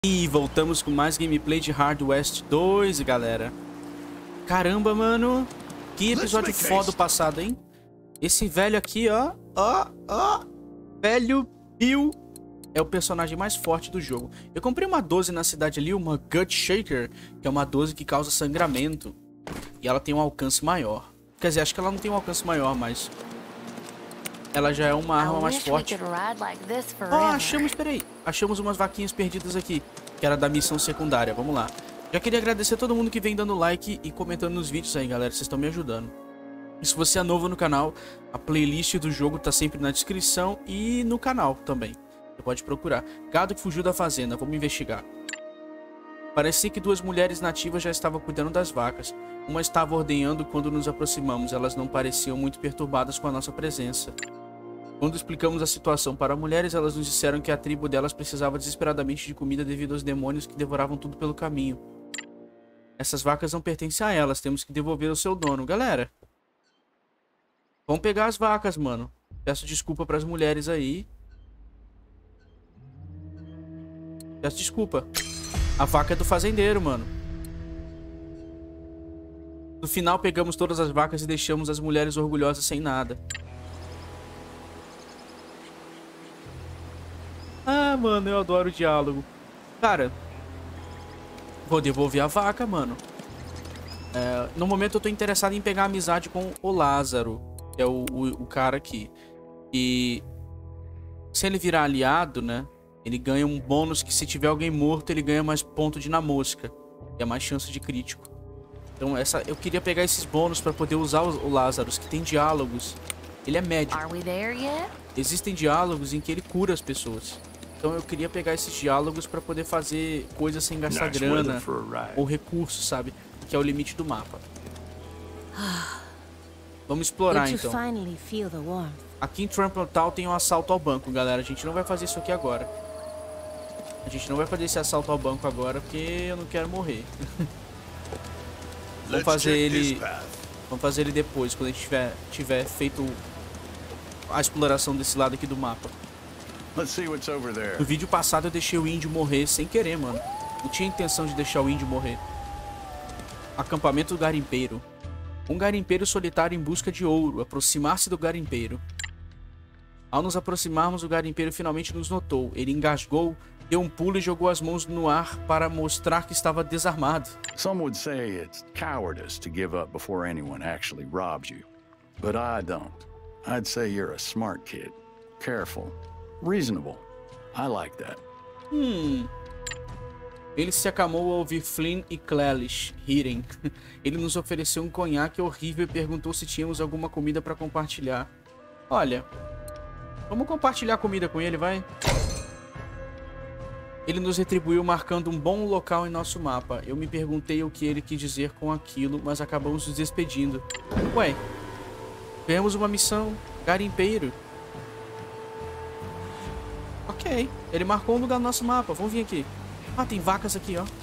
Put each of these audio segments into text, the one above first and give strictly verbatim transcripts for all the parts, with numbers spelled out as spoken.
E voltamos com mais gameplay de Hard West dois, galera. Caramba, mano. Que episódio foda do passado, hein? Esse velho aqui, ó. Ó, ó. Velho Bill é o personagem mais forte do jogo. Eu comprei uma doze na cidade ali, uma Gut Shaker, que é uma doze que causa sangramento. E ela tem um alcance maior. Quer dizer, acho que ela não tem um alcance maior, mas... ela já é uma arma mais forte. Ó, oh, achamos, peraí. Achamos umas vaquinhas perdidas aqui, que era da missão secundária. Vamos lá. Já queria agradecer a todo mundo que vem dando like e comentando nos vídeos aí, galera. Vocês estão me ajudando. E se você é novo no canal, a playlist do jogo tá sempre na descrição e no canal também. Você pode procurar. Gado que fugiu da fazenda. Vamos investigar. Parecia que duas mulheres nativas já estavam cuidando das vacas. Uma estava ordenhando quando nos aproximamos. Elas não pareciam muito perturbadas com a nossa presença. Quando explicamos a situação para mulheres, elas nos disseram que a tribo delas precisava desesperadamente de comida devido aos demônios que devoravam tudo pelo caminho. Essas vacas não pertencem a elas, temos que devolver ao seu dono. Galera, vamos pegar as vacas, mano. Peço desculpa para as mulheres aí. Peço desculpa. A vaca é do fazendeiro, mano. No final, pegamos todas as vacas e deixamos as mulheres orgulhosas sem nada. Ah, mano, eu adoro o diálogo. Cara, vou devolver a vaca, mano. É, no momento eu tô interessado em pegar amizade com o Lázaro, que é o, o, o cara aqui. E se ele virar aliado, né, ele ganha um bônus que se tiver alguém morto, ele ganha mais ponto de na mosca. E é mais chance de crítico. Então essa, eu queria pegar esses bônus pra poder usar o, o Lázaro, que tem diálogos. Ele é médico. Existem diálogos em que ele cura as pessoas. Então eu queria pegar esses diálogos pra poder fazer coisas sem gastar grana ou recursos, sabe? Que é o limite do mapa. Vamos explorar então. Aqui em Trample Town tem um assalto ao banco, galera. A gente não vai fazer isso aqui agora. A gente não vai fazer esse assalto ao banco agora porque eu não quero morrer. Vamos fazer ele... Vamos fazer ele depois, quando a gente tiver, tiver feito a exploração desse lado aqui do mapa. No vídeo passado eu deixei o índio morrer sem querer, mano. Não tinha intenção de deixar o índio morrer. Acampamento do garimpeiro. Um garimpeiro solitário em busca de ouro. Aproximar-se do garimpeiro. Ao nos aproximarmos, o garimpeiro finalmente nos notou. Ele engasgou, deu um pulo e jogou as mãos no ar para mostrar que estava desarmado. Some would say it's cowardice to give up before anyone actually robs you. But I don't. I'd say you're a smart kid. Careful. Reasonable. I like that. Hum. Ele se acalmou ao ouvir Flynn e Clelish rirem. Ele nos ofereceu um conhaque horrível e perguntou se tínhamos alguma comida para compartilhar. Olha, vamos compartilhar comida com ele, vai? Ele nos retribuiu marcando um bom local em nosso mapa. Eu me perguntei o que ele quis dizer com aquilo, mas acabamos nos despedindo. Ué, ganhamos uma missão. Garimpeiro. Ok, ele marcou um lugar no nosso mapa. Vamos vir aqui. Ah, tem vacas aqui, ó.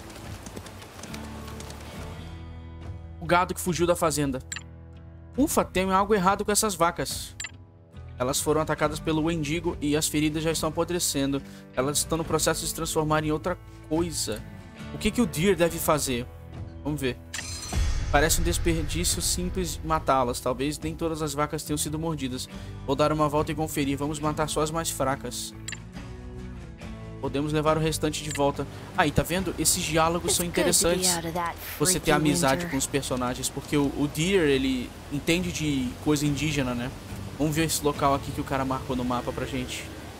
O gado que fugiu da fazenda. Ufa, tem algo errado com essas vacas. Elas foram atacadas pelo Wendigo e as feridas já estão apodrecendo. Elas estão no processo de se transformar em outra coisa. O que, que o Deer deve fazer? Vamos ver. Parece um desperdício simples matá-las. Talvez nem todas as vacas tenham sido mordidas. Vou dar uma volta e conferir. Vamos matar só as mais fracas. Podemos levar o restante de volta. Aí, tá vendo? Esses diálogos são interessantes. Você ter amizade com os personagens. Porque o, o Deer, ele entende de coisa indígena, né? Vamos ver esse local aqui que o cara marcou no mapa pra gente.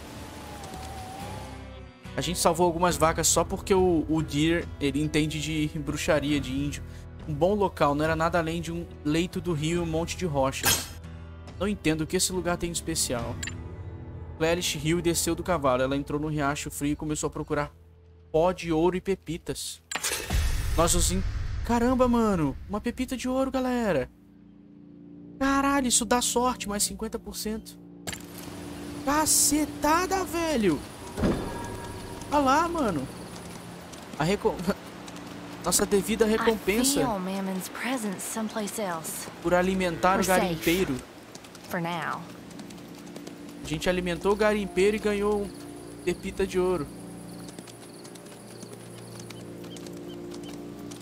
A gente salvou algumas vacas só porque o, o Deer, ele entende de bruxaria, de índio. Um bom local, não era nada além de um leito do rio e um monte de rochas. Não entendo o que esse lugar tem de especial. Clelish riu e desceu do cavalo. Ela entrou no riacho frio e começou a procurar pó de ouro e pepitas. Nós os... In... Caramba, mano. Uma pepita de ouro, galera. Caralho, isso dá sorte, mais cinquenta por cento. Cacetada, velho. Olha lá, mano. A recom... Nossa devida recompensa por alimentar o garimpeiro. A gente alimentou o garimpeiro e ganhou pepita de ouro.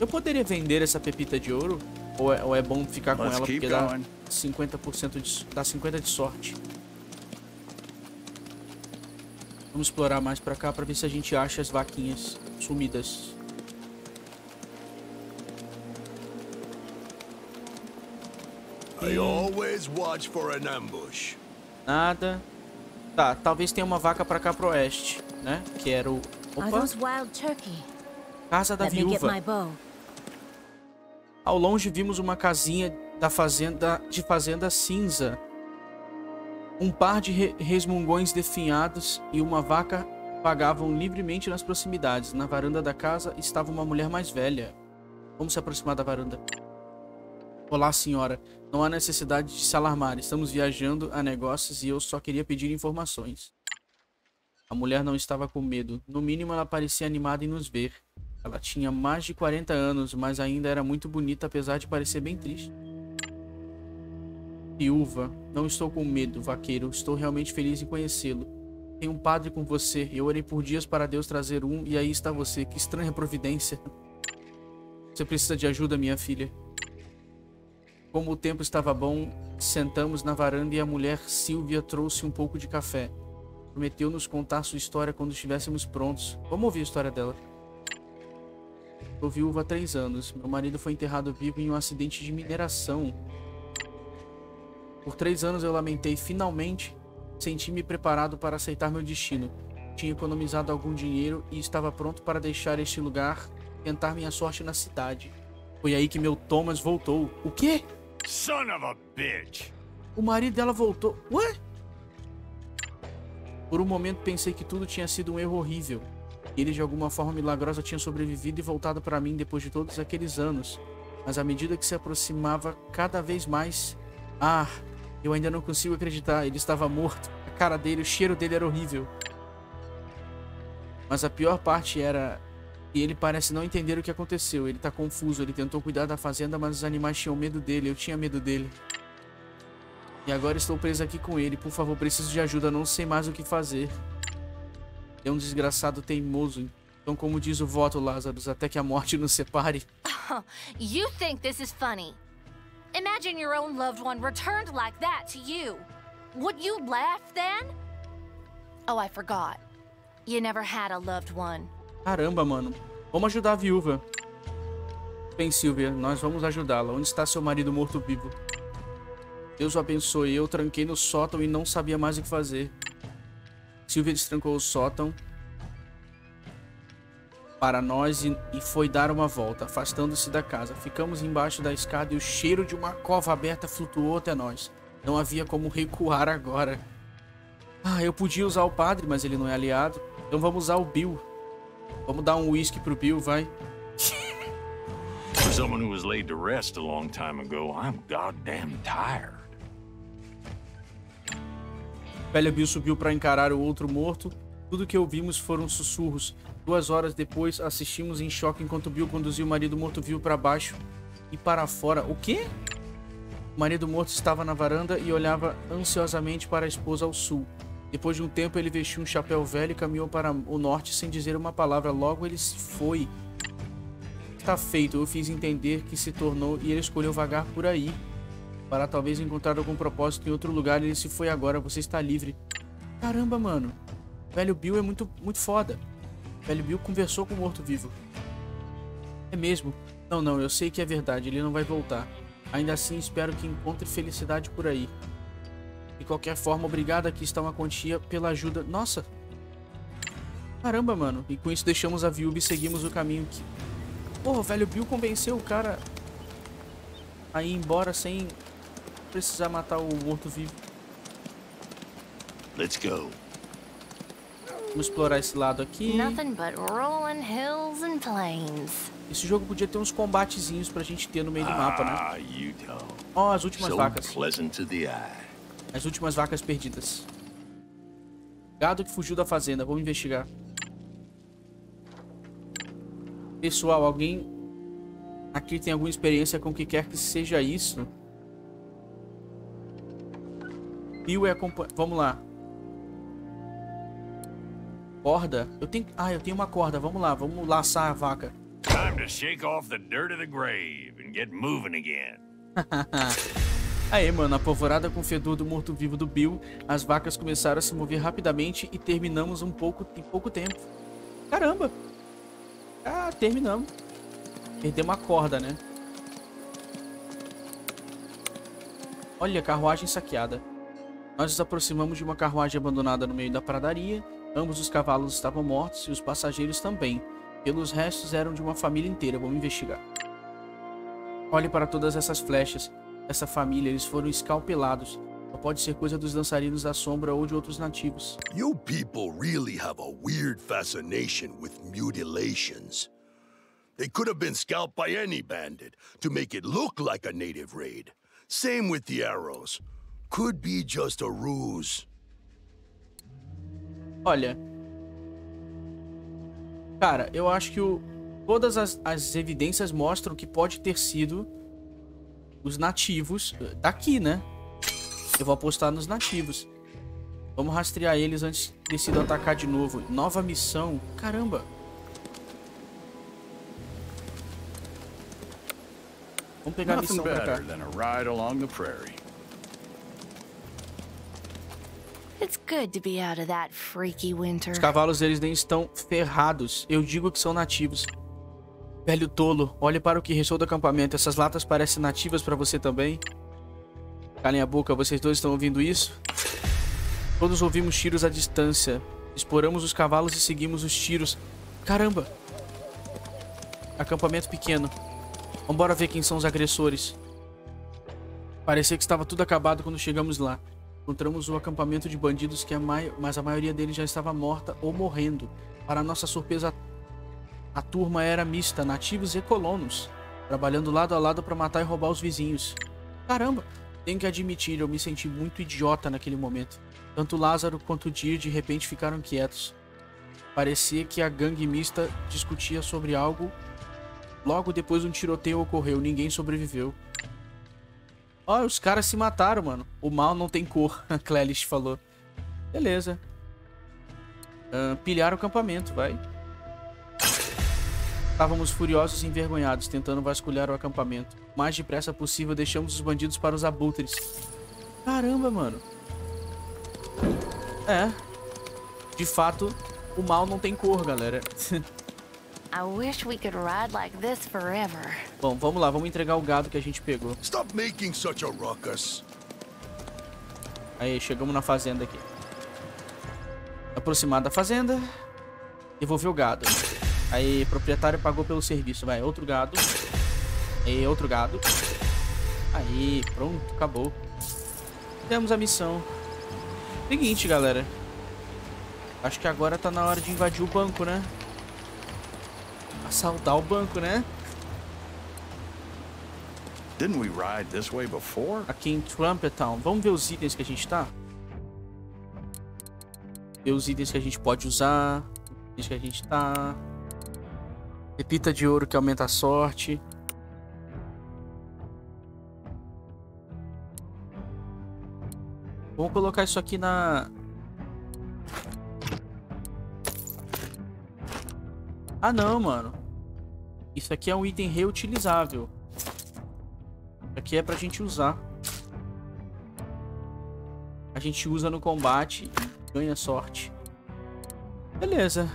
Eu poderia vender essa pepita de ouro? Ou é, ou é bom ficar com Let's ela keep porque dá going. cinquenta por cento de, dá cinquenta de sorte. Vamos explorar mais pra cá pra ver se a gente acha as vaquinhas sumidas. I always watch for an ambush. Nada. Tá, talvez tenha uma vaca pra cá pro oeste, né? Que era o... Are Opa! those wild turkey? Casa da Let me get viúva. my bow. Ao longe vimos uma casinha da fazenda de fazenda cinza. Um par de re resmungões definhados e uma vaca vagavam livremente nas proximidades. Na varanda da casa estava uma mulher mais velha. Vamos se aproximar da varanda. Olá, senhora. Não há necessidade de se alarmar. Estamos viajando a negócios e eu só queria pedir informações. A mulher não estava com medo. No mínimo, ela parecia animada em nos ver. Ela tinha mais de quarenta anos, mas ainda era muito bonita, apesar de parecer bem triste. Viúva, não estou com medo, vaqueiro. Estou realmente feliz em conhecê-lo. Tem um padre com você. Eu orei por dias para Deus trazer um, e aí está você. Que estranha providência. Você precisa de ajuda, minha filha. Como o tempo estava bom, sentamos na varanda e a mulher Silvia trouxe um pouco de café. Prometeu nos contar sua história quando estivéssemos prontos. Vamos ouvir a história dela. Sou viúva há três anos. Meu marido foi enterrado vivo em um acidente de mineração. Por três anos eu lamentei. Finalmente, senti-me preparado para aceitar meu destino. Tinha economizado algum dinheiro e estava pronto para deixar este lugar e tentar minha sorte na cidade. Foi aí que meu Thomas voltou. O quê? Son of a bitch! O marido dela voltou. Ué? Por um momento pensei que tudo tinha sido um erro horrível. Ele de alguma forma milagrosa tinha sobrevivido e voltado para mim depois de todos aqueles anos. Mas à medida que se aproximava cada vez mais... Ah, eu ainda não consigo acreditar. Ele estava morto. A cara dele, o cheiro dele era horrível. Mas a pior parte era... E ele parece não entender o que aconteceu. Ele tá confuso. Ele tentou cuidar da fazenda, mas os animais tinham medo dele. Eu tinha medo dele. E agora estou preso aqui com ele. Por favor, preciso de ajuda. Não sei mais o que fazer. É um desgraçado teimoso. Então, como diz o voto, Lazarus, até que a morte nos separe. Oh, you think this is funny? Imagine your own loved one returned like that to you. Would you laugh then? Oh, I forgot. You never had a loved one. Caramba, mano. Vamos ajudar a viúva. Bem, Silvia, nós vamos ajudá-la. Onde está seu marido morto-vivo? Deus o abençoe. Eu tranquei no sótão e não sabia mais o que fazer. Silvia destrancou o sótão para nós e, e foi dar uma volta, afastando-se da casa. Ficamos embaixo da escada e o cheiro de uma cova aberta flutuou até nós. Não havia como recuar agora. Ah, eu podia usar o padre, mas ele não é aliado. Então vamos usar o Bill. Vamos dar um whisky pro Bill, vai. For someone who was laid to rest a long time ago, I'm goddamn tired. Velho Bill subiu para encarar o outro morto. Tudo que ouvimos foram sussurros. Duas horas depois, assistimos em choque enquanto Bill conduzia o marido morto-vivo para baixo e para fora. O quê? O marido morto estava na varanda e olhava ansiosamente para a esposa ao sul. Depois de um tempo, ele vestiu um chapéu velho e caminhou para o norte sem dizer uma palavra. Logo, ele se foi. Está feito. Eu fiz entender que se tornou e ele escolheu vagar por aí. Para talvez encontrar algum propósito em outro lugar. Ele se foi agora. Você está livre. Caramba, mano. Velho Bill é muito, muito foda. Velho Bill conversou com o morto-vivo. É mesmo? Não, não. Eu sei que é verdade. Ele não vai voltar. Ainda assim, espero que encontre felicidade por aí. De qualquer forma, obrigado. Aqui está uma quantia pela ajuda. Nossa. Caramba, mano. E com isso deixamos a viúva e seguimos o caminho que... Porra, o velho Bill convenceu o cara a ir embora sem precisar matar o morto-vivo. Let's go. Vamos explorar esse lado aqui. Nothing but rolling hills and plains. Esse jogo podia ter uns combatezinhos pra gente ter no meio do mapa, né? Ah, you don't. Ó, as últimas So vacas. pleasant to the eye. As últimas vacas perdidas. Gado que fugiu da fazenda. Vamos investigar. Pessoal, alguém aqui tem alguma experiência com o que quer que seja isso? Bill é acompanhado. Vamos lá. Corda? Eu tenho... Ah, eu tenho uma corda. Vamos lá. Vamos laçar a vaca. Time to shake off the dirt of the grave and get moving again. Aí, mano, apavorada com o fedor do morto-vivo do Bill, as vacas começaram a se mover rapidamente e terminamos um pouco em pouco tempo. Caramba! Ah, terminamos. Perdemos a corda, né? Olha, carruagem saqueada. Nós nos aproximamos de uma carruagem abandonada no meio da pradaria. Ambos os cavalos estavam mortos e os passageiros também. Pelos restos eram de uma família inteira. Vamos investigar. Olhe para todas essas flechas. Essa família, eles foram escalpelados. Só pode ser coisa dos dançarinos da sombra ou de outros nativos. You people really have a weird fascination with mutilations. They could have been scalped by any bandit to make it look like a native raid. Same with the arrows. Could be just a ruse. Olha. Cara, eu acho que o, todas as, as evidências mostram que pode ter sido os nativos daqui, né? Eu vou apostar nos nativos. Vamos rastrear eles antes de decidir atacar de novo. Nova missão. Caramba. Vamos pegar a missão pra cá. It's good to be out of that freaky winter. Os cavalos deles nem estão ferrados. Eu digo que são nativos. Velho tolo, olhe para o que restou do acampamento. Essas latas parecem nativas pra você também. Calem a boca, vocês dois estão ouvindo isso? Todos ouvimos tiros à distância. Exploramos os cavalos e seguimos os tiros. Caramba! Acampamento pequeno. Vambora ver quem são os agressores. Parecia que estava tudo acabado quando chegamos lá. Encontramos o acampamento de bandidos, que a mai... mas a maioria deles já estava morta ou morrendo. Para nossa surpresa, a turma era mista, nativos e colonos, trabalhando lado a lado para matar e roubar os vizinhos. Caramba! Tenho que admitir, eu me senti muito idiota naquele momento. Tanto Lázaro quanto Dir de repente ficaram quietos. Parecia que a gangue mista discutia sobre algo. Logo depois um tiroteio ocorreu, ninguém sobreviveu. Ó, oh, os caras se mataram, mano. O mal não tem cor, a Clelish falou. Beleza. Uh, pilhar o acampamento, vai. Estávamos furiosos e envergonhados, tentando vasculhar o acampamento. O mais depressa possível, deixamos os bandidos para os abutres. Caramba, mano. É. De fato, o mal não tem cor, galera. I wish we could ride like this forever. Bom, vamos lá, vamos entregar o gado que a gente pegou. Stop making such a ruckus. Aí, chegamos na fazenda aqui. Aproximado da fazenda. Devolver o gado. Aí, proprietário pagou pelo serviço. Vai, outro gado. Aí, outro gado. Aí, pronto, acabou. Temos a missão. Seguinte, galera. Acho que agora tá na hora de invadir o banco, né? Assaltar o banco, né? Didn't we ride this way before? Aqui em Trumpet Town. Vamos ver os itens que a gente tá? Ver os itens que a gente pode usar. Os itens que a gente tá. Pepita de ouro que aumenta a sorte. Vamos colocar isso aqui na... Ah, não, mano. Isso aqui é um item reutilizável. Isso aqui é pra gente usar. A gente usa no combate e ganha sorte. Beleza.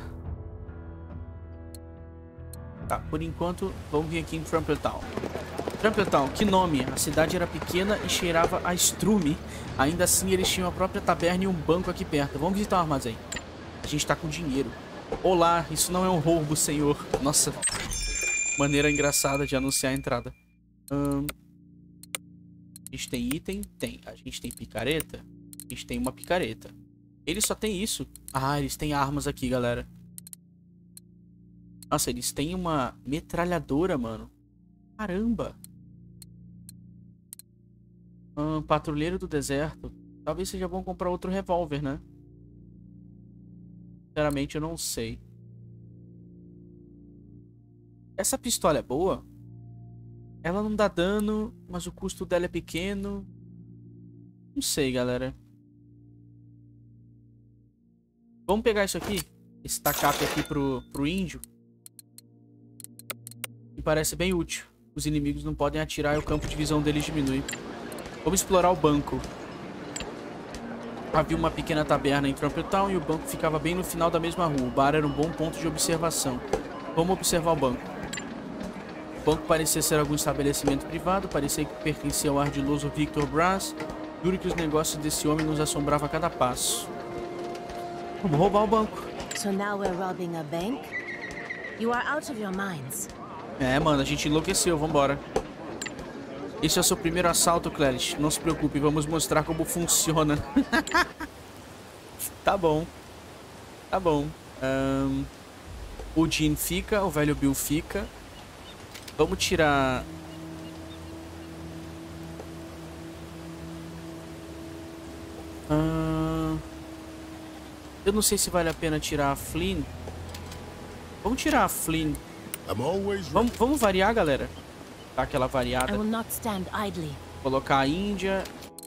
Tá, por enquanto, vamos vir aqui em Trumpet Town. Trumpet Town, que nome? A cidade era pequena e cheirava a estrume. Ainda assim, eles tinham a própria taberna e um banco aqui perto. Vamos visitar o armazém. A gente tá com dinheiro. Olá, isso não é um roubo, senhor. Nossa, maneira engraçada de anunciar a entrada. Hum, a gente tem item? Tem. A gente tem picareta? A gente tem uma picareta. Eles só tem isso. Ah, eles têm armas aqui, galera. Nossa, eles têm uma metralhadora, mano. Caramba. Hum, patrulheiro do deserto. Talvez seja bom comprar outro revólver, né? Sinceramente, eu não sei. Essa pistola é boa? Ela não dá dano, mas o custo dela é pequeno. Não sei, galera. Vamos pegar isso aqui. Esse tacape aqui pro, pro índio. parece bem útil. Os inimigos não podem atirar e o campo de visão deles diminui. Vamos explorar o banco. Havia uma pequena taberna em Trumpetown e o banco ficava bem no final da mesma rua. O bar era um bom ponto de observação. Vamos observar o banco. O banco parecia ser algum estabelecimento privado, parecia que pertencia ao ardiloso Victor Brass. Juro que os negócios desse homem nos assombravam a cada passo. Vamos roubar o banco. So now we're robbing a bank? You are out of your minds. É, mano, a gente enlouqueceu, vambora. Esse é o seu primeiro assalto, Clarice. Não se preocupe, vamos mostrar como funciona. Tá bom. Tá bom. Um, o Jean fica, o velho Bill fica. Vamos tirar... Uh, eu não sei se vale a pena tirar a Flynn. Vamos tirar a Flynn. Vamos, vamos variar, galera. Tá aquela variada. Colocar a Índia.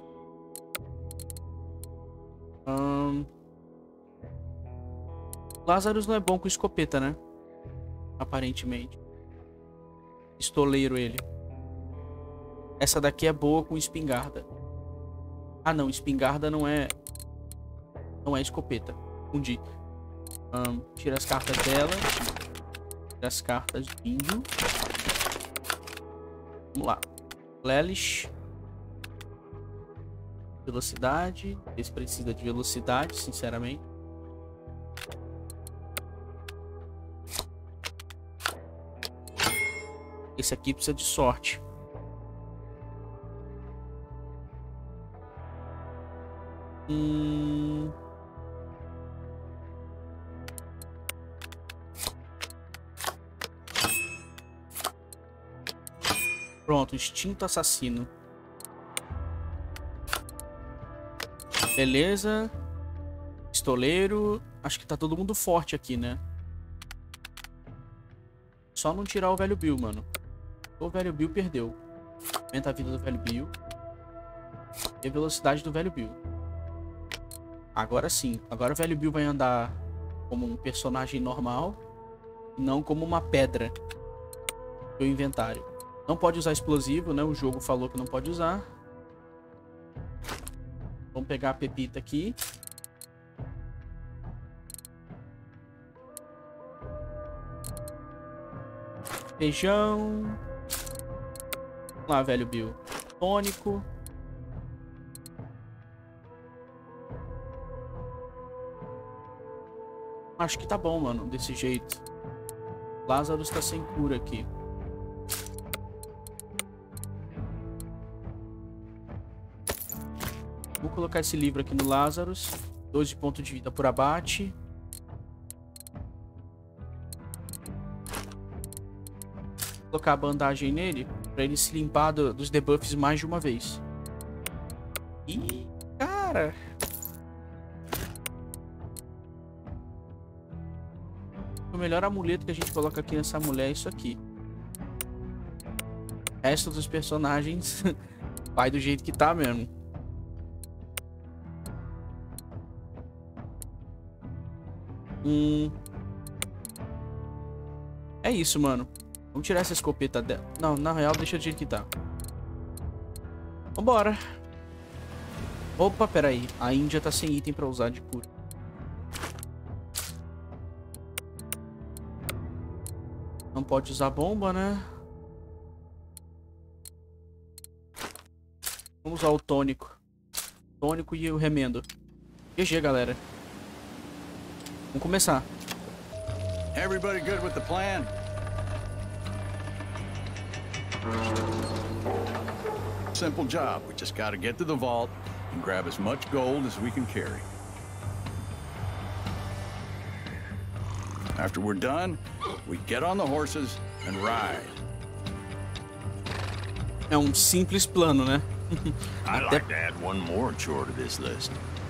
Um... Lazarus não é bom com escopeta, né? Aparentemente. Pistoleiro ele. Essa daqui é boa com espingarda. Ah, não. Espingarda não é... Não é escopeta. Fundi. Um, tira as cartas dela. Tira as cartas de índio. Vamos lá. Lelish. Velocidade. Esse precisa de velocidade, sinceramente. Esse aqui precisa de sorte. Hum... Pronto, instinto assassino. Beleza. Pistoleiro. Acho que tá todo mundo forte aqui, né? Só não tirar o velho Bill, mano. O velho Bill perdeu. Aumenta a vida do velho Bill. E a velocidade do velho Bill. Agora sim. Agora o velho Bill vai andar como um personagem normal. E não como uma pedra do inventário. Não pode usar explosivo, né? O jogo falou que não pode usar. Vamos pegar a pepita aqui. Feijão. Vamos lá, velho Bill. Tônico. Acho que tá bom, mano. Desse jeito. Lazarus tá sem cura aqui. Vou colocar esse livro aqui no Lazarus. doze pontos de vida por abate. Vou colocar a bandagem nele pra ele se limpar do, dos debuffs mais de uma vez. Ih, cara. O melhor amuleto que a gente coloca aqui nessa mulher é isso aqui. O resto dos personagens vai do jeito que tá mesmo. Hum. É isso, mano. Vamos tirar essa escopeta dela. Não, na real, deixa do jeito que tá. Vambora. Opa, peraí. A Índia tá sem item pra usar de cura. Não pode usar bomba, né? Vamos usar o tônico. Tônico e o remendo. G G, galera. Vamos começar. Everybody good with the plan? Simple job. We just gotta get to the vault and grab as much gold as we can carry. After we're done, we get on the horses and ride. É um simples plano, né? I'd like to add one more chore to this list.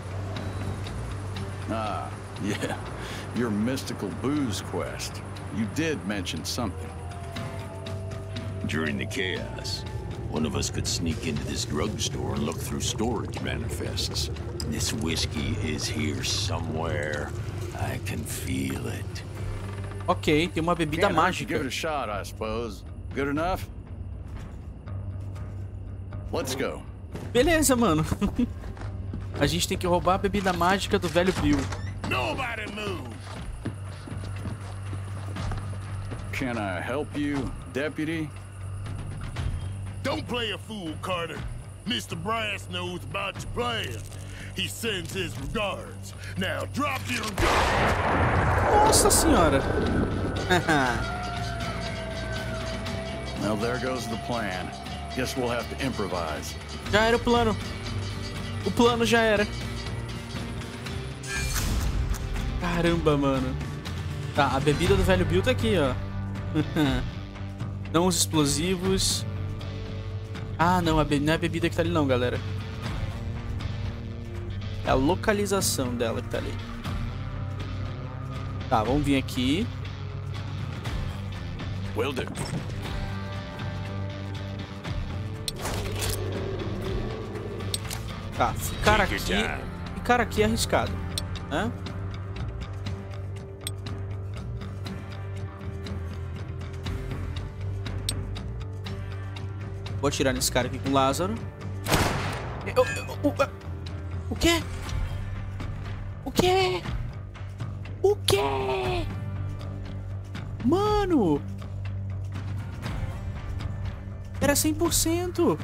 Ah, yeah. Your mystical booze quest. You did mention something. During the chaos, one of us could sneak into this drugstore and look through storage manifests. This whiskey is here somewhere. I can feel it. Ok, tem uma bebida Can't hurt to mágica. give it a shot, I suppose. Good enough? Let's go. Beleza, mano. A gente tem que roubar a bebida mágica do velho Bill. Nobody move. Can I help you, deputy? Don't play a fool, Carter. Mister Brass knows about your plan. He sends his regards. Now drop your gun. Nossa senhora. Well, there goes the plan. Guess we'll have to improvise. Já era o plano. O plano já era. Caramba, mano. Tá, a bebida do velho Bill tá aqui, ó. Não os explosivos. Ah, não, a be... não é a bebida que tá ali não, galera. É a localização dela que tá ali. Tá, vamos vir aqui. Will do. Tá, ficar aqui. Ficar aqui é arriscado, né? Vou atirar nesse cara aqui com o Lázaro. Eu, eu, o, o quê? O quê? O quê? Mano! Era cem por cento!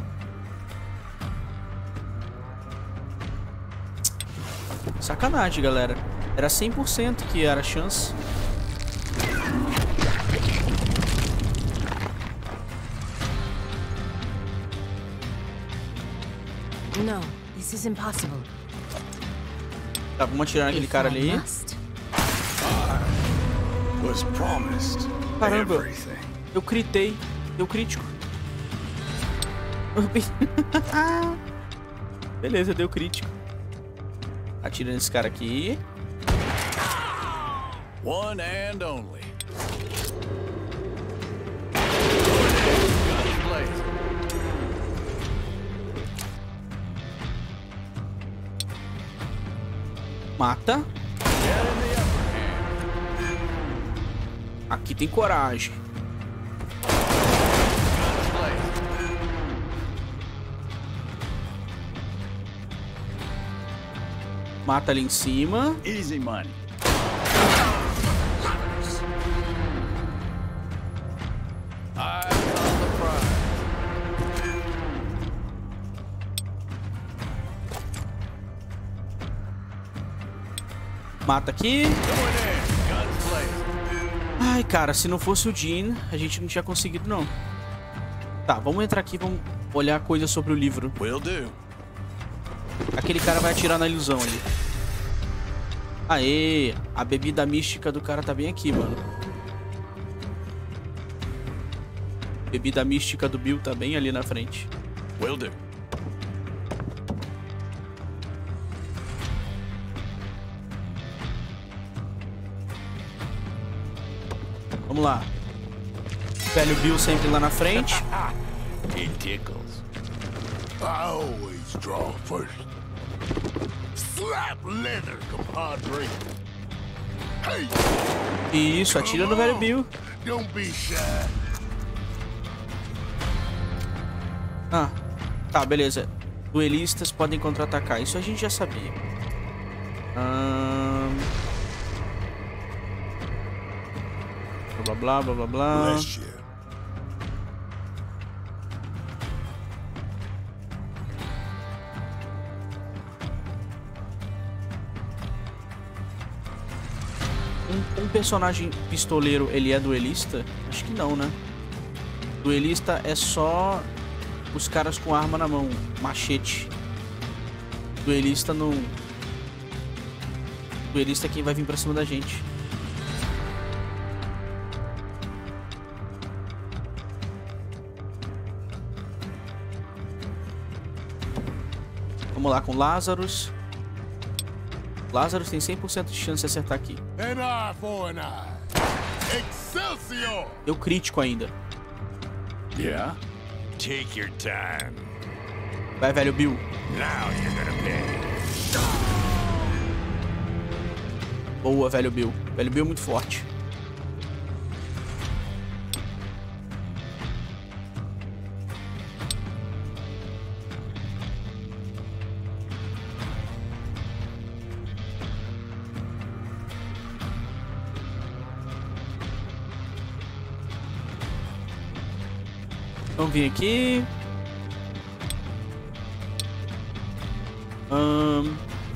Sacanagem, galera. Era cem por cento que era a chance. No, this is impossible. Tá, vamos atirar naquele cara ali. Was promised Caramba, everything. eu critei. Deu crítico. Beleza, deu crítico. Atira nesse cara aqui. One and only. Mata. Aqui tem coragem. Mata ali em cima. Easy money. Mata aqui. Ai, cara, se não fosse o Jean, a gente não tinha conseguido, não. Tá, vamos entrar aqui, vamos olhar coisas sobre o livro. Will do. Aquele cara vai atirar na ilusão ali. Aê, a bebida mística do cara tá bem aqui, mano. Bebida mística do Bill tá bem ali na frente. Will do. Vamos lá. Velho Bill sempre lá na frente. It tickles. I always draw first. Slap leather, compadre. Hey, Isso, atira no velho Bill. don't be shy. Ah, tá, beleza. Duelistas podem contra-atacar. Isso a gente já sabia. Ahn... Blá, blá, blá, blá, blá. Bless you. Um, um personagem pistoleiro, ele é duelista? Acho que não, né? Duelista é só os caras com arma na mão, machete. Duelista não... Duelista é quem vai vir pra cima da gente. Vamos lá com Lazarus. Lazarus tem cem por cento de chance de acertar aqui. An eye for an eye. Excelsior! Deu crítico ainda. Yeah? Take your time. Vai, velho Bill. Now you're gonna pay. Boa, velho Bill. Velho Bill é muito forte. Vamos vir aqui. Hum...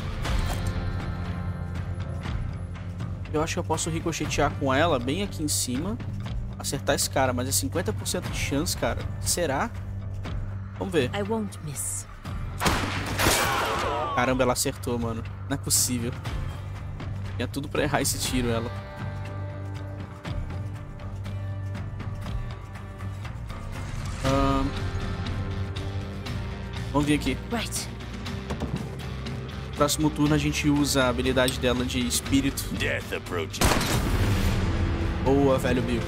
Eu acho que eu posso ricochetear com ela bem aqui em cima. Acertar esse cara, mas é cinquenta por cento de chance, cara. Será? Vamos ver. I won't miss. Caramba, ela acertou, mano. Não é possível. Tinha tudo pra errar esse tiro, ela. Um... Vamos vir aqui. Right. Próximo turno a gente usa a habilidade dela de espírito. Death approaching. Boa, velho Bill.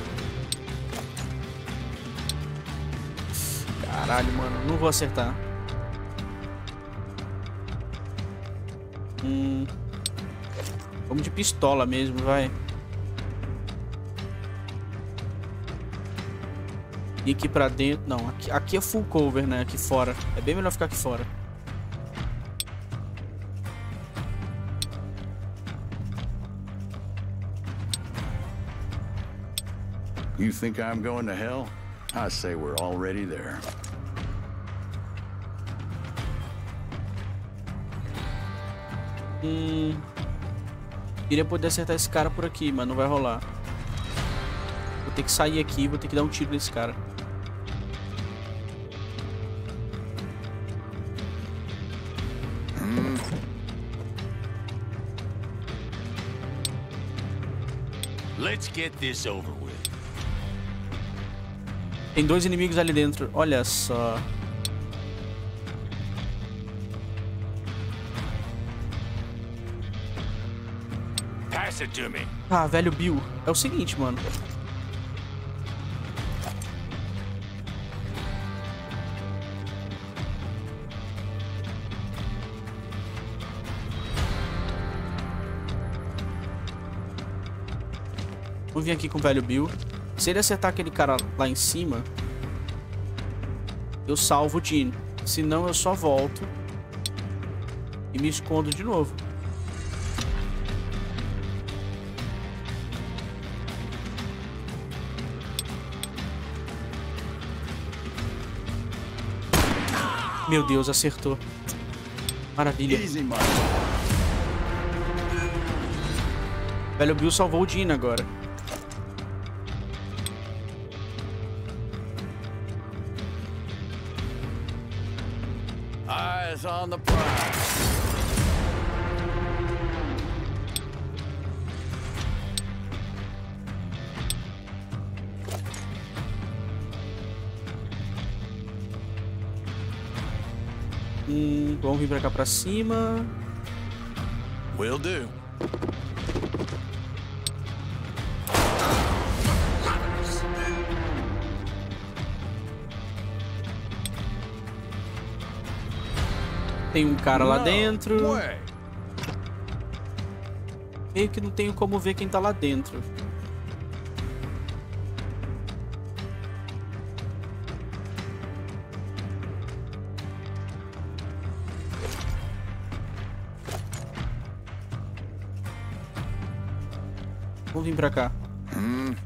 Caralho, mano. Não vou acertar. Hum... Vamos de pistola mesmo, vai. E aqui pra dentro... Não, aqui, aqui é full cover, né? Aqui fora. É bem melhor ficar aqui fora. You think I'm going to hell? I say we're already there. Hum... Queria poder acertar esse cara por aqui, mas não vai rolar. Vou ter que sair aqui e vou ter que dar um tiro nesse cara. Hmm. Let's get this over with. Tem dois inimigos ali dentro. Olha só. Pass it to me. Ah, velho Bill. É o seguinte, mano. Vou vir aqui com o velho Bill. Se ele acertar aquele cara lá em cima, eu salvo o Jean. Senão eu só volto e me escondo de novo. Meu Deus, acertou. Maravilha. Velho Bill salvou o Jean agora. Eyes on the prize. Hum, vamos vir pra cá pra cima. Will do. Tem um cara lá No dentro. way. Meio que não tenho como ver quem tá lá dentro. Vamos vir pra cá. Hmm.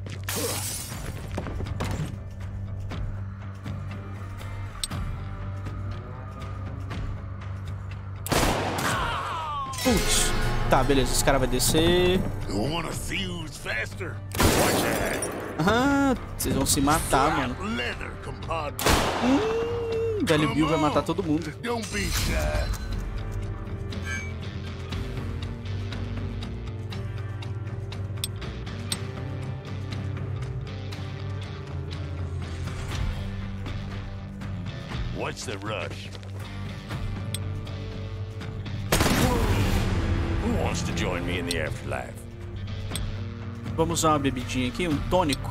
Putz. Tá, beleza. Esse cara vai descer. You wanna fuse faster? Ah, vocês vão se matar, mano. Leather, compadre. Hum, velho Bill vai matar todo mundo. Don't be shy. What's the rush? Who wants to join me in the afterlife? Vamos usar uma bebidinha aqui, um tônico.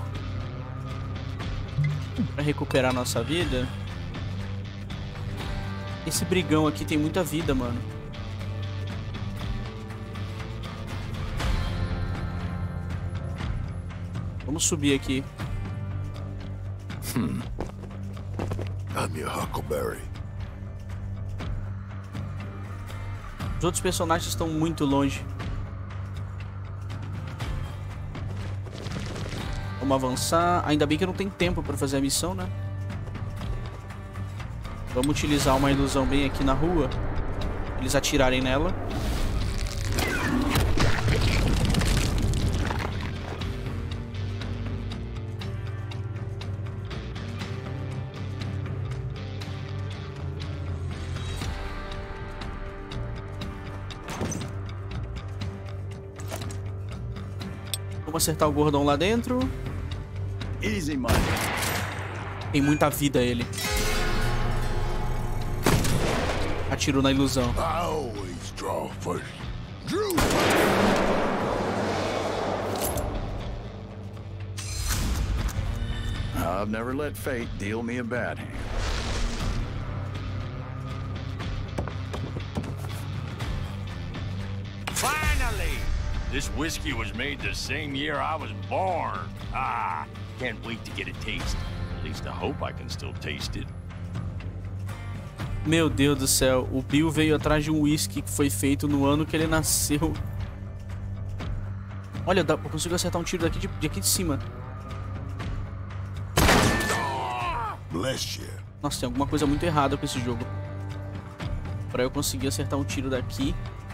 Pra recuperar nossa vida. Esse brigão aqui tem muita vida, mano. Vamos subir aqui. Hmm. I'm your Huckleberry. Os outros personagens estão muito longe. Vamos avançar. Ainda bem que não tem tempo pra fazer a missão, né? Vamos utilizar uma ilusão bem aqui na rua. Eles atirarem nela. Vamos acertar o gordão lá dentro. Easy money. Tem muita vida ele. Atirou na ilusão. I always draw first. Drew. I've never let fate deal me a bad hand. Finally! This whiskey was made the same year I was born. Ah, can't wait to get a taste. At least I hope I can still taste it. Meu Deus do céu, o Bill veio atrás de um whisky que foi feito no ano que ele nasceu. Olha, dá, eu consigo acertar um tiro daqui de, de aqui de cima. Bless you. Nossa, tem alguma coisa muito errada com esse jogo. Pra eu conseguir acertar um tiro daqui.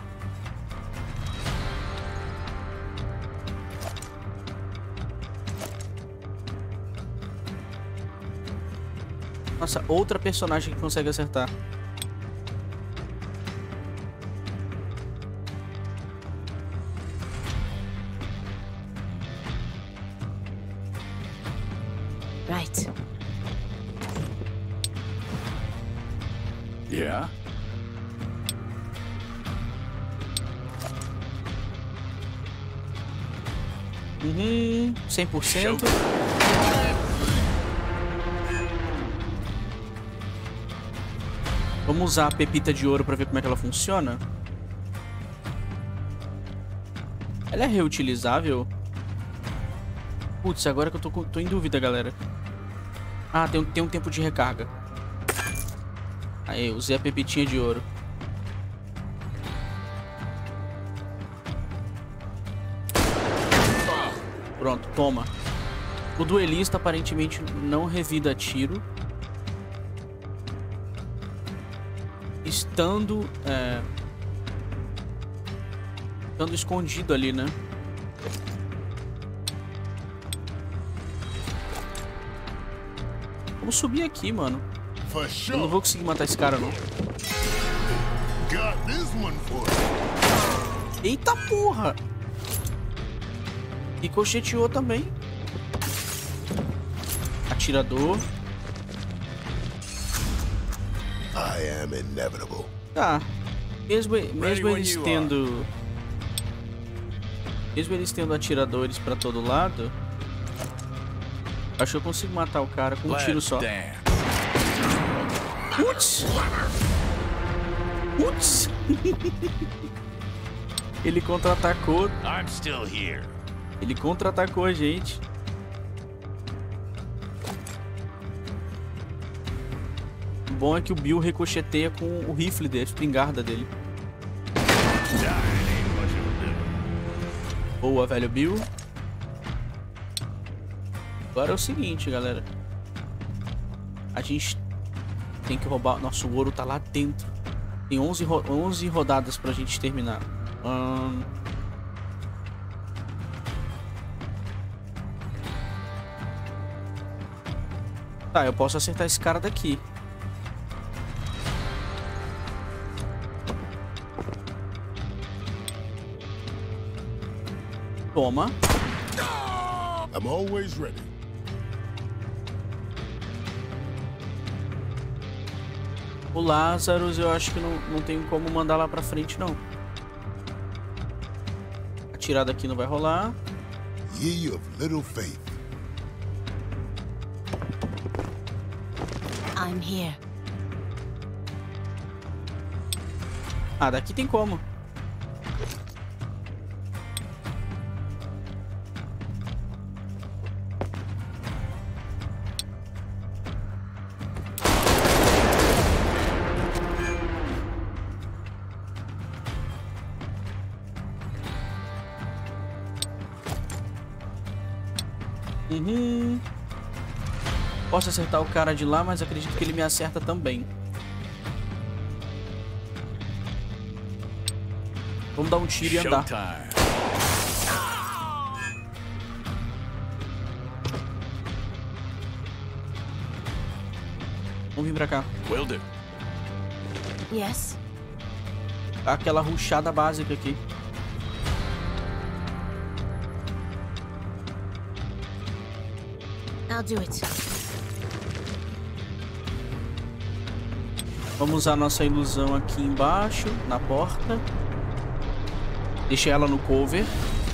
Nossa, outra personagem que consegue acertar. Right. Yeah? Uhum, cem por cento. Vamos usar a pepita de ouro pra ver como é que ela funciona. Ela é reutilizável? Putz, agora que eu tô, tô em dúvida, galera. Ah, tem, tem um tempo de recarga. Aí, usei a pepitinha de ouro. Pronto, toma. O duelista aparentemente não revida tiro. Estando, é... estando escondido ali, né? Vamos subir aqui, mano. For Eu sure. não vou conseguir matar esse cara, não. Got this one for you. Eita porra! Ricocheteou também. Atirador. I am inevitable. Tá. Mesmo, mesmo when eles you tendo... Mesmo eles tendo atiradores pra todo lado... Acho que eu consigo matar o cara com um tiro só. Damn. Putz! Putz! Ele contra-atacou. I'm still here. Ele contra-atacou a gente. O bom é que o Bill ricocheteia com o rifle dele, a espingarda dele. Boa, velho Bill. Agora é o seguinte, galera. A gente tem que roubar... Nosso ouro tá lá dentro. Tem onze, ro... onze rodadas pra gente terminar. Hum... Tá, eu posso acertar esse cara daqui. Toma. I'm always ready. O Lazarus eu acho que não, não tem como mandar lá pra frente, não. A tirada aqui não vai rolar. Ye of little faith. I'm here. Ah, daqui tem como. Uhum. Posso acertar o cara de lá, mas acredito que ele me acerta também. Vamos dar um tiro e andar. Showtime. Vamos vir pra cá. Will do. Yes. Aquela rushada básica aqui. I'll do it. Vamos usar nossa ilusão aqui embaixo, na porta. Deixei ela no cover.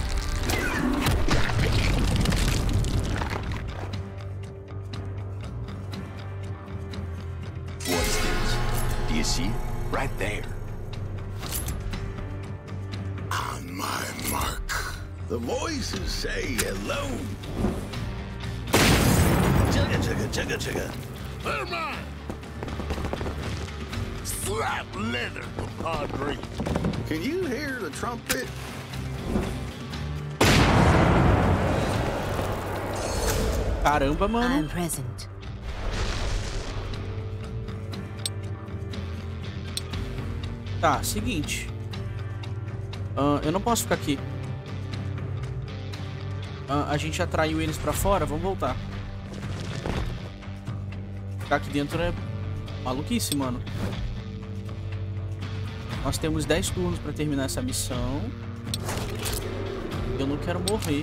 What's this? Do you see it? Right there. On my mark. The voices say hello. Chugga, chugga, chugga, chugga. They're mine. Slap leather, compadre. Can you hear the trumpet? Caramba, mano. I'm present. Tá, seguinte. Uh, eu não posso ficar aqui. Uh, a gente atraiu eles pra fora, vamos voltar. Ficar aqui dentro é maluquice, mano. Nós temos dez turnos pra terminar essa missão. Eu não quero morrer.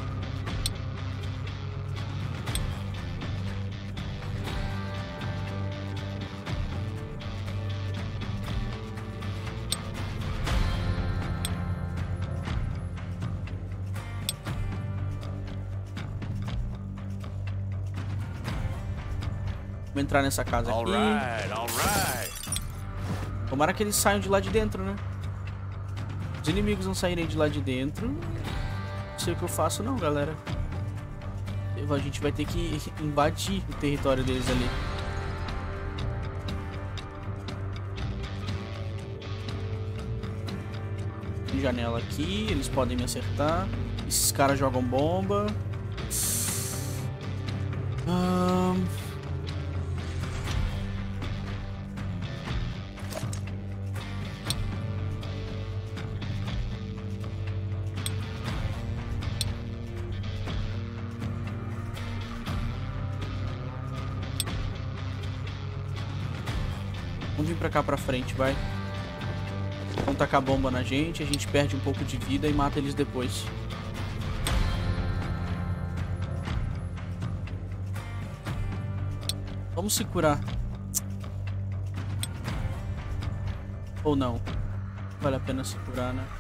Vou entrar nessa casa aqui. Alright, alright. Tomara que eles saiam de lá de dentro, né? Os inimigos não saírem de lá de dentro. Não sei o que eu faço não, galera. A gente vai ter que invadir o território deles ali. Tem janela aqui, eles podem me acertar. Esses caras jogam bomba. Ahn... Vamos vir pra cá pra frente, vai. Vão tacar bomba na gente, a gente perde um pouco de vida e mata eles depois. Vamos se curar. Ou não. Vale a pena se curar, né?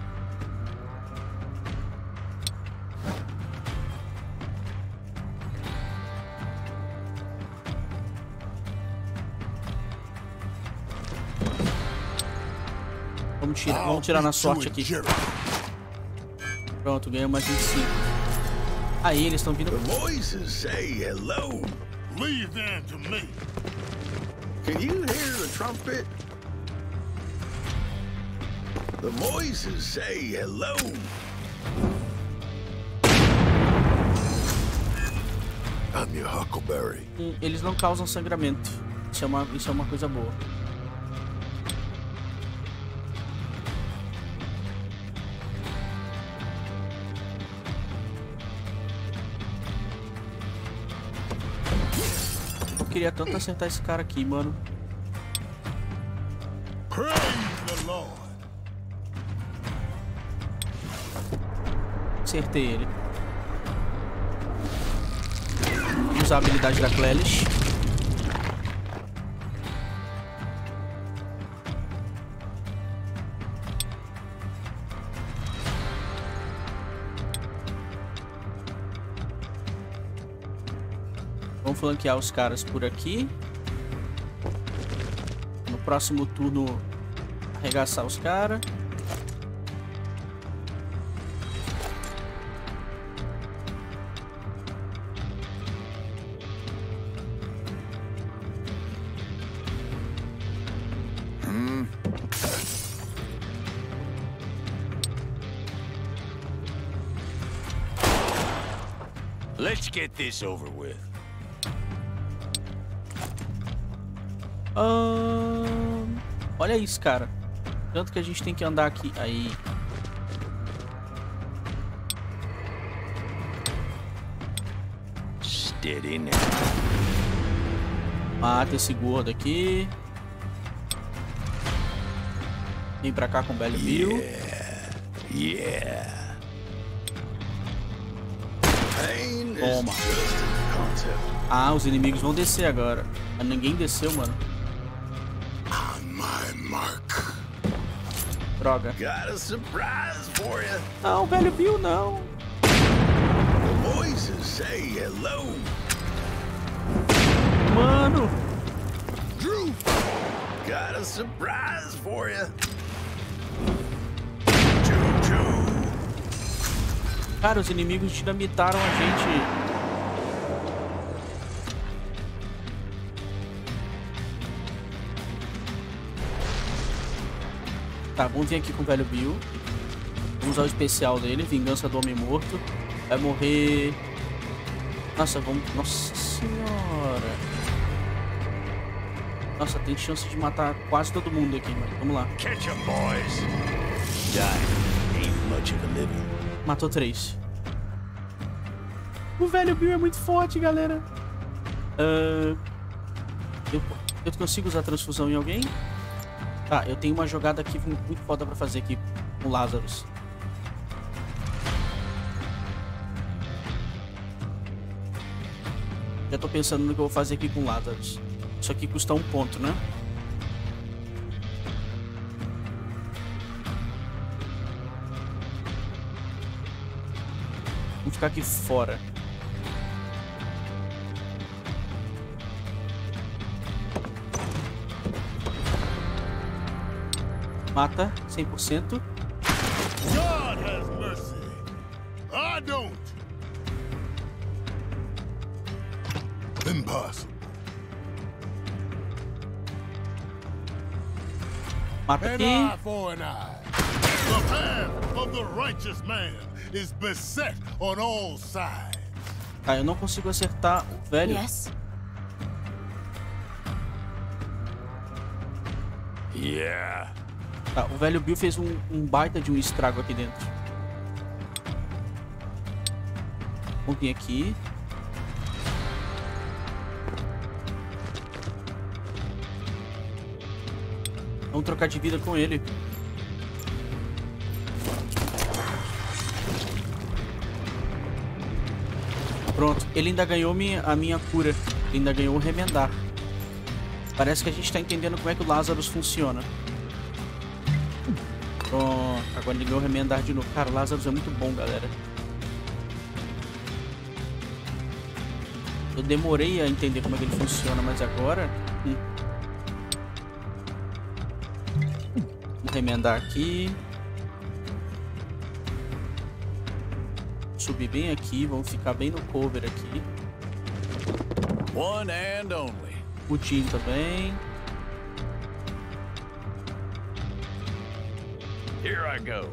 Vamos tirar, vamos tirar na sorte aqui. Pronto, ganhamos mais vinte e cinco. Aí, eles estão vindo. The voices say hello. Leave them to me. Can you hear the trumpet? The voices say hello. I'm your Huckleberry. Hum, eles não causam sangramento. Isso é uma, isso é uma coisa boa. Eu queria tanto acertar esse cara aqui, mano. Praise the Lord. Acertei ele. Vamos usar a habilidade da Clelish. Vamos flanquear os caras por aqui. No próximo turno, arregaçar os caras. Let's get this over with. Ahn... Olha isso, cara. Tanto que a gente tem que andar aqui. Aí. Steady now. Mata esse gordo aqui. Vem pra cá com o velho Bill. Yeah. Yeah. Pain Toma. is just a concept. Ah, os inimigos vão descer agora. Mas ninguém desceu, mano. On my mark. Droga. Got a surprise for you. Não, velho Bill, não. The voices say hello. Mano. Drew. Got a surprise for you. Choo-choo. Cara, os inimigos dinamitaram a gente. Tá, vamos vir aqui com o velho Bill. Vamos usar o especial dele, Vingança do Homem Morto. Vai morrer... Nossa, vamos... Nossa senhora. Nossa, tem chance de matar quase todo mundo aqui, mano. Vamos lá. Catch 'em, boys. Dying ain't much of a living. Matou três. O velho Bill é muito forte, galera. Uh... Eu... eu consigo usar transfusão em alguém? Tá, eu tenho uma jogada aqui muito foda pra fazer aqui com o Lazarus. Já tô pensando no que eu vou fazer aqui com o Lazarus. Isso aqui custa um ponto, né? Vamos ficar aqui fora. Mata, cem por cento. God has mercy. I don't. Impossible. Mata An aqui. eye for an eye. The path of the righteous man is beset on all sides. Tá, eu não consigo acertar o velho. Yes. Yeah. Tá, o velho Bill fez um, um baita de um estrago aqui dentro. Vamos vir aqui. Vamos trocar de vida com ele. Pronto, ele ainda ganhou minha, a minha cura. Ele ainda ganhou o remendar. Parece que a gente tá entendendo como é que o Lazarus funciona. Pronto, agora ele ganhou o remendar de novo. Cara, o Lazarus é muito bom, galera. Eu demorei a entender como é que ele funciona, mas agora... Hum. Vamos remendar aqui. Subir bem aqui, vamos ficar bem no cover aqui. One and only. O Tim também. Here I go.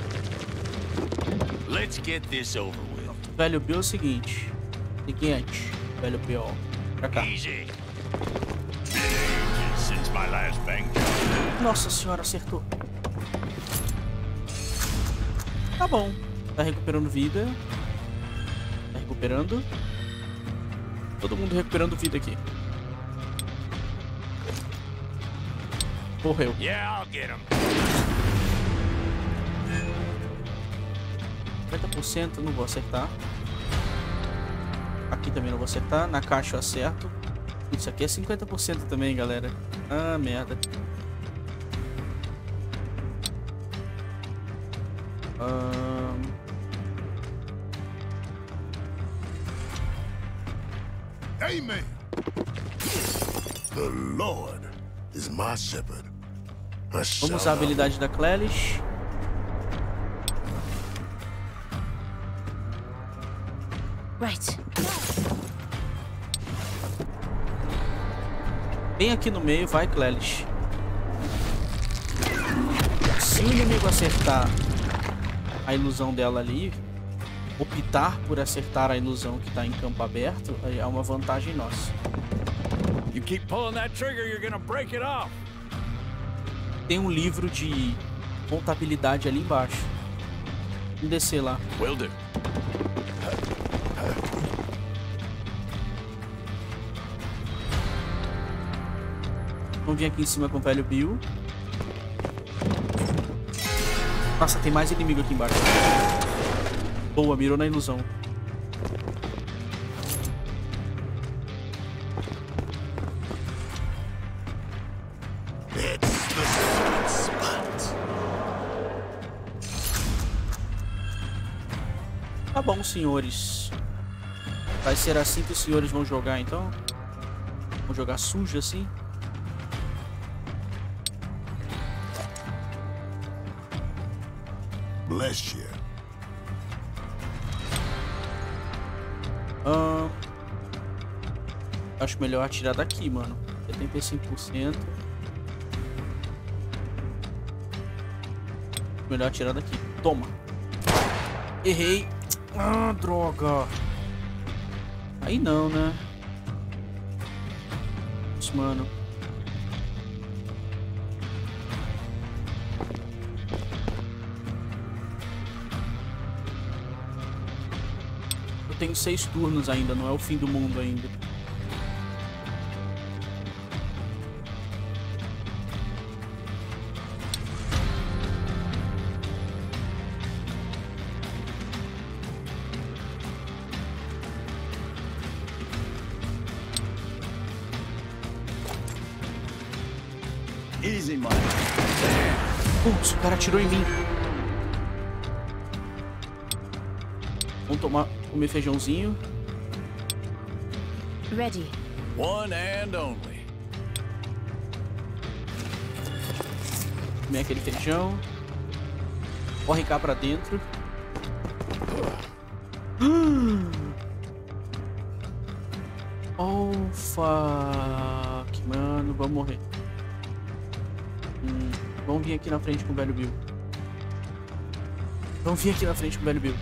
Let's get this over with. Velho Bill é o seguinte. Seguinte, velho Bill. Pra cá. Easy. Been ages since my last bank job. Nossa senhora, acertou. Tá bom. Tá recuperando vida. Tá recuperando. Todo mundo recuperando vida aqui. Morreu. Yeah, I'll get him. cinquenta por cento, não vou acertar. Aqui também não vou acertar. Na caixa eu acerto. Isso aqui é cinquenta por cento também, galera. Ah, merda. Um... Amen. The Lord is my shepherd. I shall Vamos usar a not habilidade da Clelish. Right. Bem aqui no meio, vai, Clelish. Se o inimigo acertar a ilusão dela ali, optar por acertar a ilusão que tá em campo aberto, aí é uma vantagem nossa. You keep pulling that trigger, you're gonna break it off. tem um livro de contabilidade ali embaixo. Vamos descer lá. Will do. Vamos vir aqui em cima com o velho Bill. Nossa, tem mais inimigo aqui embaixo. Boa, mirou na ilusão. Tá bom, senhores. Vai ser assim que os senhores vão jogar, então? Vão jogar sujo assim? Bless you. Ah, acho melhor atirar daqui, mano. setenta e cinco por cento. Melhor atirar daqui. Toma. Errei. Ah, droga. Aí não, né? Isso, mano. Eu tenho seis turnos ainda, não é o fim do mundo ainda. Easy, mano. Putz, o cara atirou em mim. Vamos tomar, comer feijãozinho. Ready. One and only. Comer aquele feijão. Corre cá pra dentro. Oh, fuck. Mano, vamos morrer. Hum, vamos vir aqui na frente com o velho Bill. Vamos vir aqui na frente com o velho Bill.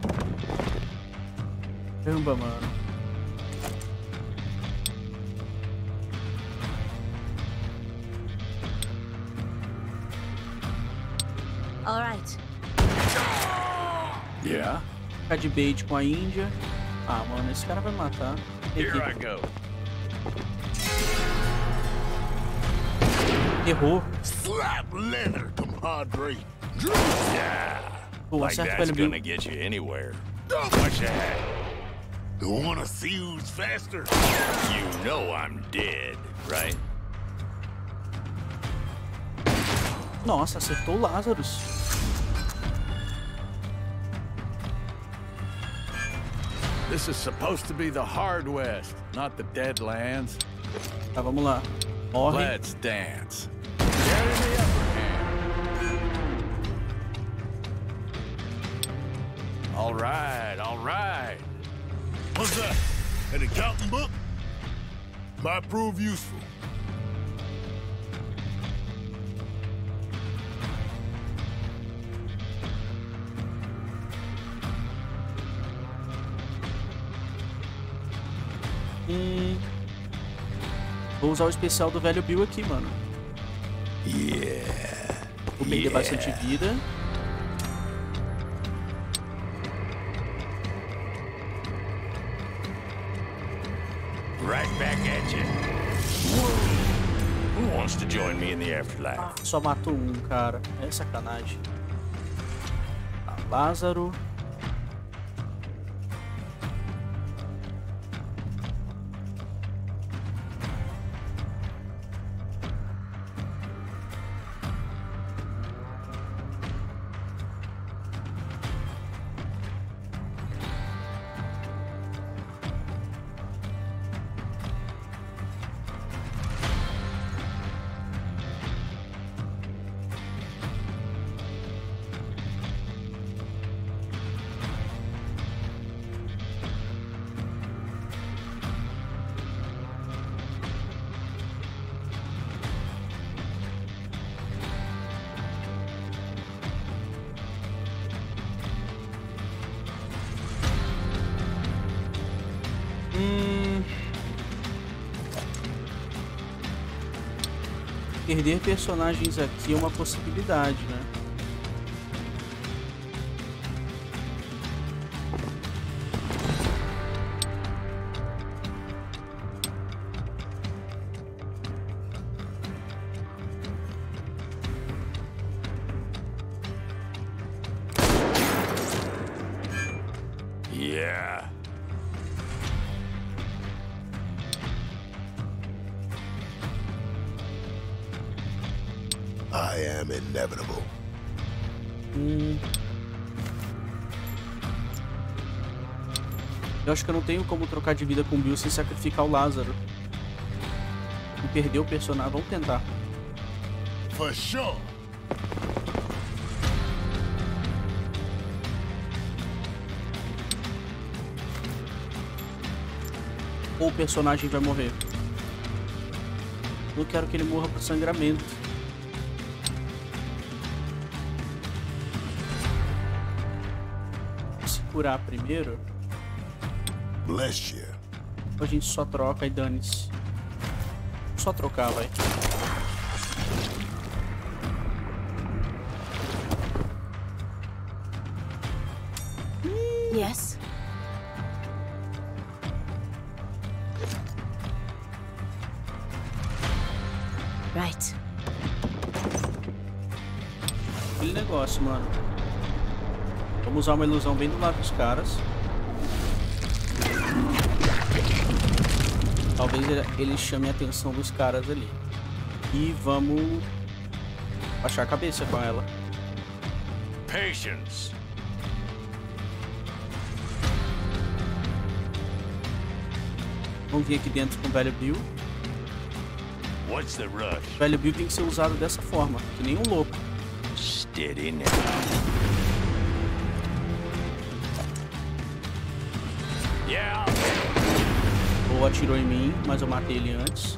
Caramba, mano. All right. Yeah? Ficar de bait com a Índia. Ah, mano, esse cara vai matar. Here I go. Errou. Slap leather, compadre. Yeah. Pô, Like acerta o that's velho Bill. gonna get you anywhere. Watch that. You wanna see who's faster? You know I'm dead, right? Nossa, acertou o Lazarus. This is supposed to be the Hard West, not the Deadlands. Tá, vamos lá. Morre. Let's dance. Get in the upper hand. All right, all right. What's that? An accounting book? Might prove useful. Hum. Vou usar o especial do velho Bill aqui, mano. Yeah. Vou perder Yeah. bastante vida. Right back at you. Who wants to join me in the afterlife? Só matou um, cara. É sacanagem. Tá, Lázaro. Perder personagens aqui é uma possibilidade, né? Yeah. I am inevitable. Hum. Eu acho que eu não tenho como trocar de vida com o Bill sem sacrificar o Lázaro. E perder o personagem. Vamos tentar. For sure. Ou o personagem vai morrer. Não quero que ele morra por sangramento. Vou se curar primeiro. Bless you. Ou a gente só troca e dane-se. Só trocar, vai. Yes. Right. Aquele negócio, mano. Vamos usar uma ilusão bem do lado dos caras. Talvez ele chame a atenção dos caras ali. E vamos baixar a cabeça com ela. Patience. Vamos vir aqui dentro com o velho Bill. What's the rush? O velho Bill tem que ser usado dessa forma, que nem um louco. Steady now. Yeah. Ou atirou em mim, mas eu matei ele antes.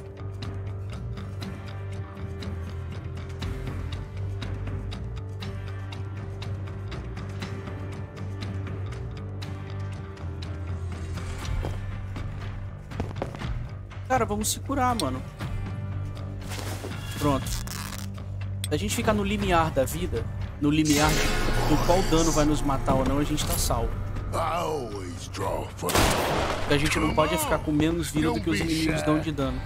Cara, vamos se curar, mano. Pronto. Se a gente ficar no limiar da vida, no limiar do qual dano vai nos matar ou não, a gente tá salvo. O que a gente não pode é ficar com menos vida do que os inimigos dão de dano.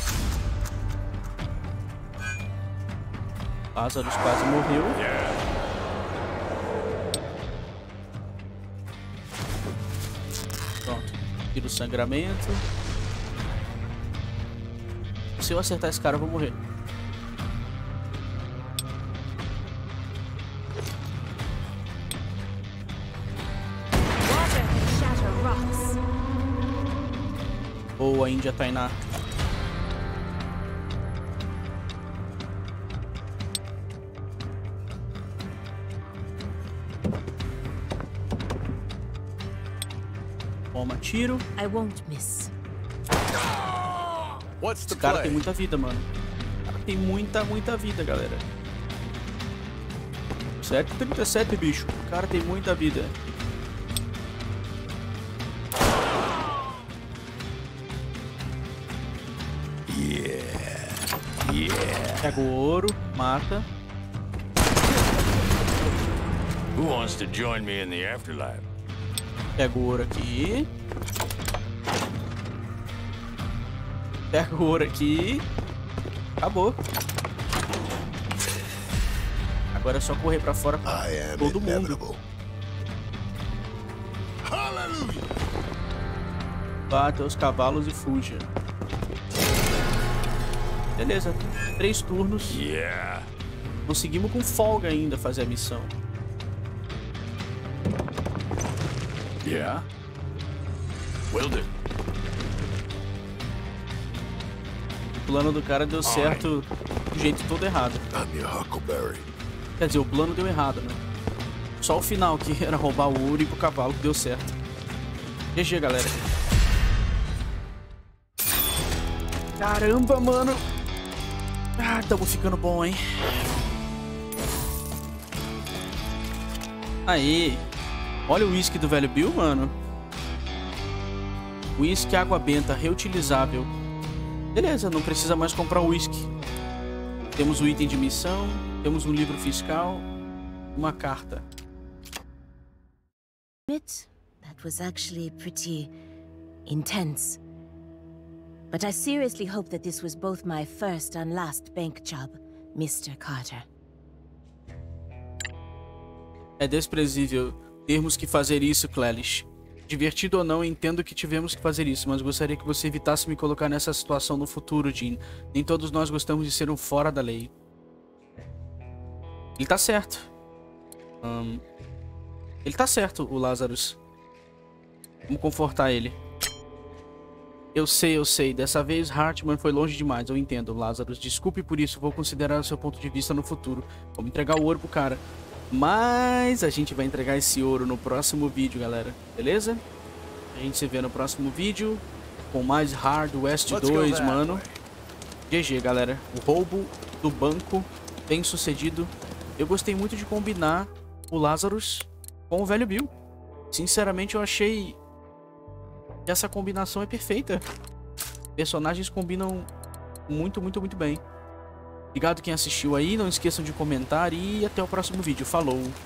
Lázaro quase morreu. Pronto. Tira o sangramento. Se eu acertar esse cara, eu vou morrer. Boa, Índia Tainá. Toma tiro. I won't miss. Esse cara tem muita vida, mano. O cara tem muita, muita vida, galera. sete trinta e sete, bicho. O cara tem muita vida. Yeah. Yeah. Pega o ouro, mata. Who wants to join me in the afterlife? Pega o ouro aqui. Pega o ouro aqui. Acabou. Agora é só correr pra fora com todo mundo. Bata os cavalos e fuja. Beleza. Três turnos. Yeah. Conseguimos com folga ainda fazer a missão. Yeah. Will do. O plano do cara deu certo do jeito todo errado. Quer dizer, o plano deu errado, né? Só o final, que era roubar o ouro e pro cavalo, que deu certo. G G, galera. Caramba, mano. Ah, tamo ficando bom, hein? Aí. Olha o uísque do velho Bill, mano. Uísque água benta reutilizável. Beleza, não precisa mais comprar uísque. Temos o item de missão, temos um livro fiscal, uma carta. That was actually pretty intense. But I seriously hope that this was both my first and last bank job, mister Carter. É desprezível termos que fazer isso, Clelis. Divertido ou não, entendo que tivemos que fazer isso, mas gostaria que você evitasse me colocar nessa situação no futuro, Jean. Nem todos nós gostamos de ser um fora da lei. Ele tá certo. Um, ele tá certo, o Lazarus. Vamos confortar ele. Eu sei, eu sei. Dessa vez, Hartman foi longe demais. Eu entendo, Lazarus. Desculpe por isso. Vou considerar o seu ponto de vista no futuro. Vamos entregar o ouro pro cara. Mas a gente vai entregar esse ouro no próximo vídeo, galera. Beleza? A gente se vê no próximo vídeo com mais Hard West dois, mano. G G, galera. O roubo do banco bem sucedido. Eu gostei muito de combinar o Lazarus com o velho Bill. Sinceramente, eu achei que essa combinação é perfeita. Personagens combinam muito, muito, muito bem. Obrigado quem assistiu aí. Não esqueçam de comentar e até o próximo vídeo. Falou!